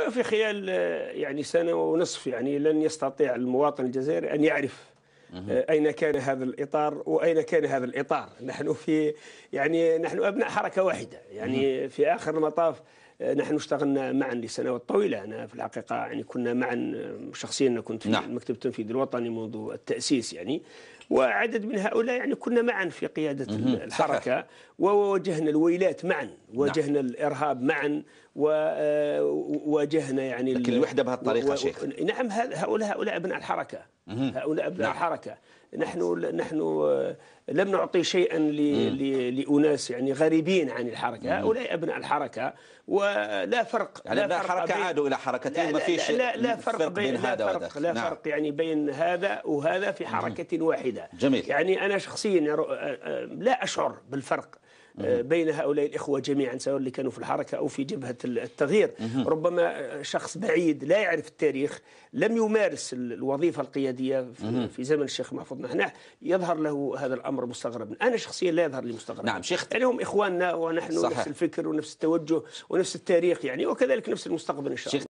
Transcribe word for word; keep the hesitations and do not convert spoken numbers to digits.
وفي خلال يعني سنة ونصف يعني لن يستطيع المواطن الجزائري أن يعرف أين كان هذا الإطار وأين كان هذا الإطار. نحن في يعني نحن أبناء حركة واحدة، يعني في آخر المطاف نحن اشتغلنا معا لسنوات طويلة. أنا في الحقيقة يعني كنا معا شخصيا، أنا كنت في نعم. المكتب التنفيذي الوطني منذ التأسيس يعني، وعدد من هؤلاء يعني كنا معا في قيادة الحركة، وواجهنا الويلات معا، واجهنا نعم. الإرهاب معا، وواجهنا يعني لكن الوحدة بهالطريقة و... شيخ. نعم، هؤلاء هؤلاء أبناء الحركة، هؤلاء أبناء نعم. الحركة. نحن نحن لم نعطي شيئا لأناس يعني غريبين عن الحركة، هؤلاء أبناء الحركة، ولا فرق. يعني لا فرق حركة عادوا إلى حركتين، ما فيش لا, لا فرق, فرق بين هذا لا وهذا. فرق لا نعم. فرق يعني بين هذا وهذا في حركة واحدة. جميل. يعني أنا شخصيا لا أشعر بالفرق بين هؤلاء الإخوة جميعا، سواء اللي كانوا في الحركة أو في جبهة التغيير. ربما شخص بعيد لا يعرف التاريخ، لم يمارس الوظيفة القيادية في زمن الشيخ محفوظ نحناح، يظهر له هذا الأمر مستغربا. أنا شخصيا لا يظهر لي مستغربا. نعم شيخ، يعني هم إخواننا ونحن صحيح. نفس الفكر ونفس التوجه ونفس التاريخ يعني، وكذلك نفس المستقبل إن شاء الله.